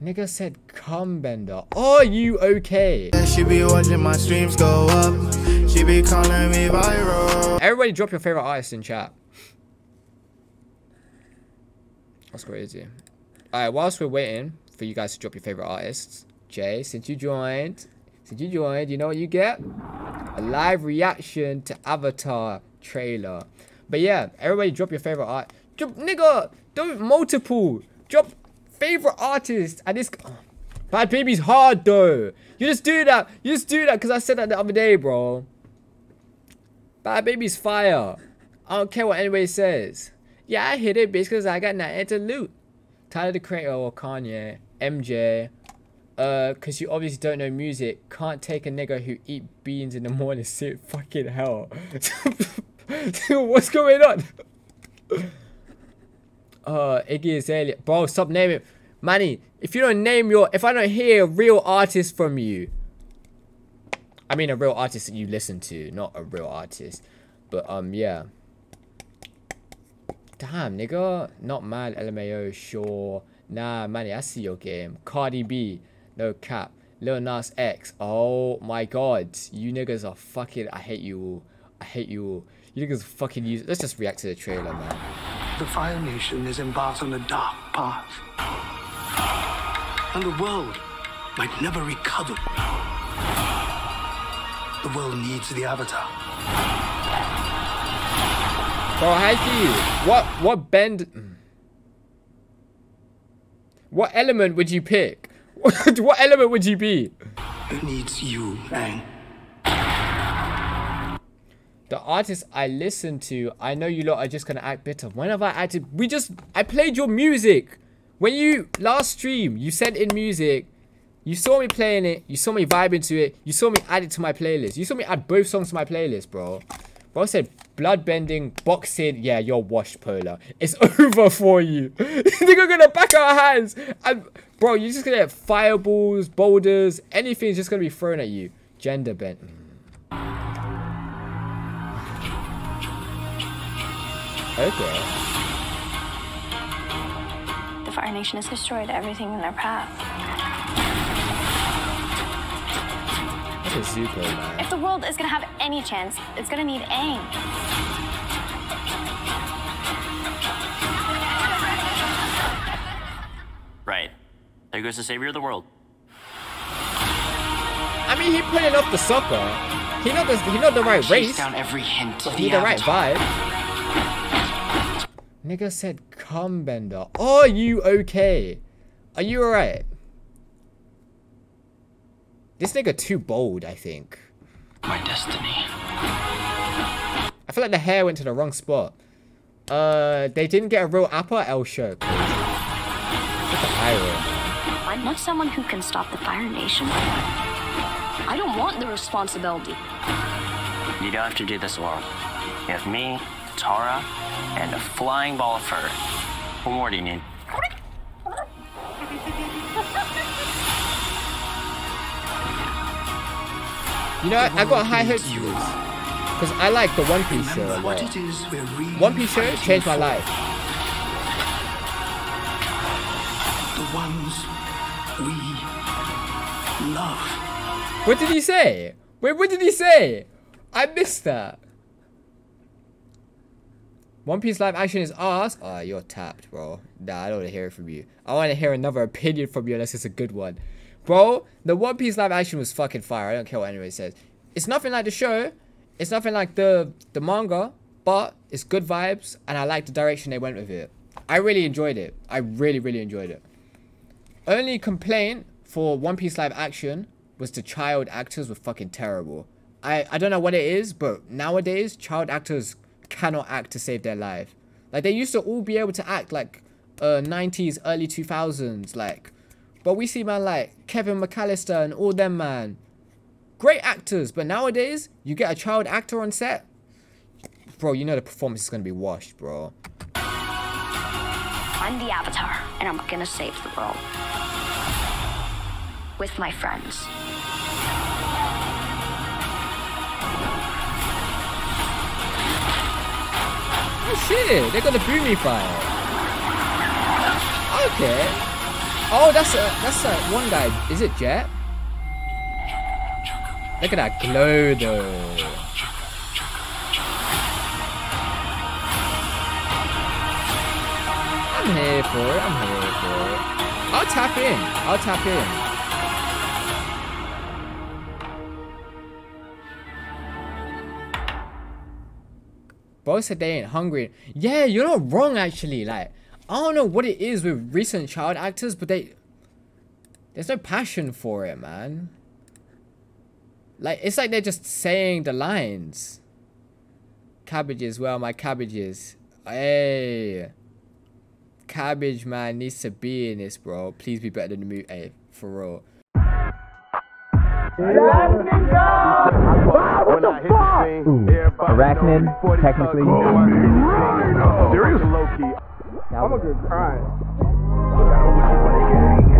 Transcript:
Nigga said cum bender. Are you okay? She be watching my streams go up. She be calling me viral. Everybody drop your favorite artist in chat. That's crazy. Alright, whilst we're waiting for you guys to drop your favorite artists, Jay, since you joined, you know what you get? A live reaction to Avatar trailer. But yeah, everybody drop your favorite art. Drop, nigga, don't multiple. Drop favorite artist. And this Bad Baby's hard though. You just do that. You just do that because I said that the other day, bro. Bad Baby's fire. I don't care what anybody says. Yeah, I hit it because I got nothing to loot. Tyler the Creator or Kanye, MJ. Cause you obviously don't know music. Can't take a nigga who eat beans in the morning. Sit fucking hell. What's going on? Iggy Azalea. Bro, stop naming. Manny, if you don't name if I don't hear a real artist from you. I mean a real artist that you listen to, not a real artist. But, yeah. Damn, nigga. Not mad, LMAO, sure. Nah, Manny, I see your game. Cardi B. No cap. Lil Nas X. Oh my god. You niggas are fucking... I hate you all. I hate you all. You niggas fucking use... Let's just react to the trailer, man. The Fire Nation is embarked on a dark path. And the world might never recover. The world needs the Avatar. Bro, Haki, what bend... What element would you pick? What element would you be? It needs you, Aang. The artists I listen to, I know you lot are just gonna act bitter. When have I acted? I played your music. When you last stream, you sent in music. You saw me playing it. You saw me vibing to it. You saw me add it to my playlist. You saw me add both songs to my playlist, bro. Bro said bloodbending, boxing. Yeah, you're washed, Polar. It's over for you. They're gonna back our hands. And bro, you're just gonna get fireballs, boulders, anything's just gonna be thrown at you. Gender bent. Okay. The Fire Nation has destroyed everything in their path. That's a Zuko, man. If the world is gonna have any chance, it's gonna need Aang. Right. There goes the savior of the world. I mean, he pulling off the soccer. He not the right race. Down every hint of He the right vibe. Nigga said cum bender. Are you okay? Are you alright? This nigga too bold, I think. My destiny. I feel like the hair went to the wrong spot. They didn't get a real Appa L shirt. I'm not someone who can stop the Fire Nation. I don't want the responsibility. You don't have to do this alone. You have me, Tara, and a flying ball of fur. What more do you need? You know, I got high hopes for this. Because I like the One Piece show a lot. One Piece show changed my life. The ones we love. What did he say? Wait, what did he say? I missed that. One Piece live action is ass. Ah, you're tapped, bro. Nah, I don't want to hear it from you. I want to hear another opinion from you unless it's a good one. Bro, the One Piece live action was fucking fire. I don't care what anybody says. It's nothing like the show. It's nothing like the manga. But it's good vibes. And I like the direction they went with it. I really enjoyed it. I really, really enjoyed it. Only complaint for One Piece live action was the child actors were fucking terrible. I don't know what it is. But nowadays, child actors cannot act to save their life. Like, they used to all be able to act like 90s, early 2000s. Like... But we see, man, like Kevin McAllister and all them, man. Great actors. But nowadays, you get a child actor on set. Bro, you know the performance is going to be washed, bro. I'm the Avatar, and I'm gonna save the world. With my friends. Oh, shit. They got the Boomy fire. Okay. Oh, that's one guy. Is it Jet? Look at that glow though. I'm here for it. I'm here for it. I'll tap in. I'll tap in. Both said they ain't hungry. Yeah, you're not wrong actually. Like, I don't know what it is with recent child actors, but there's no passion for it, man. Like, it's like they're just saying the lines. Cabbages, where are my cabbages? Hey. Cabbage man needs to be in this, bro. Please be better than the movie. Hey, for real. What the fuck? Arachnid, technically. Serious? I'm a good cry.